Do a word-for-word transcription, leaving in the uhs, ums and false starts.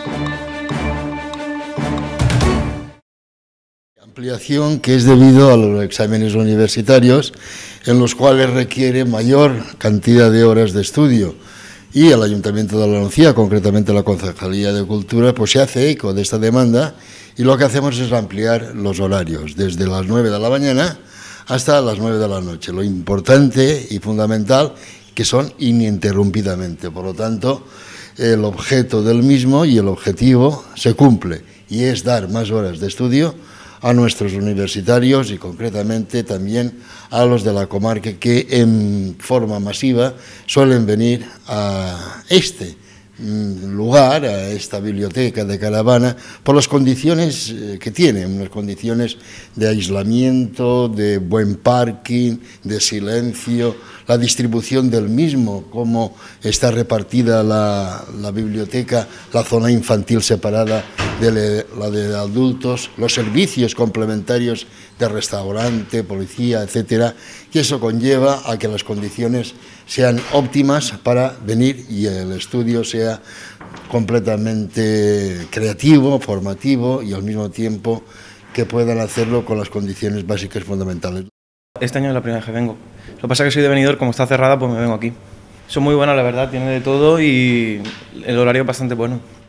Ampliación que es debido a los exámenes universitarios en los cuales requiere mayor cantidad de horas de estudio, y el Ayuntamiento de La Nucía, concretamente la Concejalía de Cultura, pues se hace eco de esta demanda y lo que hacemos es ampliar los horarios desde las nueve de la mañana hasta las nueve de la noche. Lo importante y fundamental que son ininterrumpidamente, por lo tanto el objeto del mismo y el objetivo se cumple, y es dar más horas de estudio a nuestros universitarios y concretamente también a los de la comarca que en forma masiva suelen venir a este lugar, a esta biblioteca de Caravana, por las condiciones que tiene, unas condiciones de aislamiento, de buen parking, de silencio, la distribución del mismo, cómo está repartida la, la biblioteca, la zona infantil separada de la de adultos, los servicios complementarios de restaurante, policía, etcétera, y eso conlleva a que las condiciones sean óptimas para venir y el estudio sea completamente creativo, formativo y al mismo tiempo que puedan hacerlo con las condiciones básicas fundamentales. Este año es la primera vez que vengo. Lo que pasa es que soy de Benidorm, como está cerrada, pues me vengo aquí. Son muy buenas, la verdad, tiene de todo y el horario es bastante bueno.